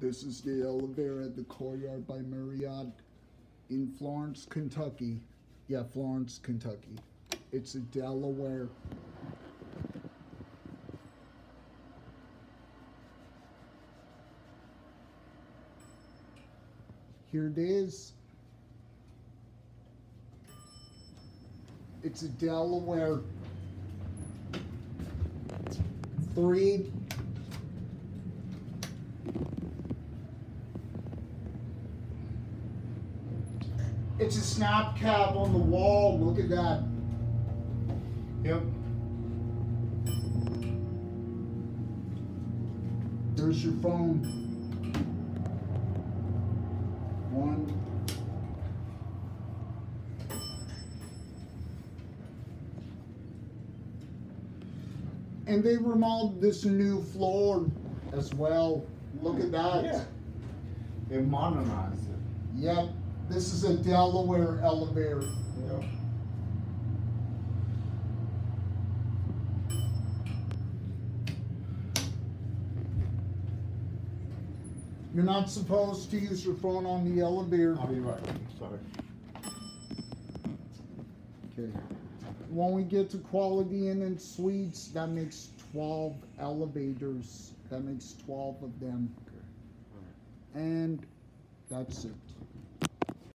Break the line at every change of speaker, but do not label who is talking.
This is the elevator at the Courtyard by Marriott in Florence, Kentucky. Yeah, Florence, Kentucky. It's a Delaware. Here it is. It's a Delaware 3. It's a snap cap on the wall. Look at that.
Yep.
There's your phone. 1. And they remodeled this new floor as well. Look at that.
Yeah. They modernized it.
Yep. This is a Delaware elevator.
Yep.
You're not supposed to use your phone on the elevator.
I'll be right. Sorry.
Okay. When we get to Quality Inn and Suites, that makes 12 elevators. That makes 12 of them.
Okay. All right.
And that's it.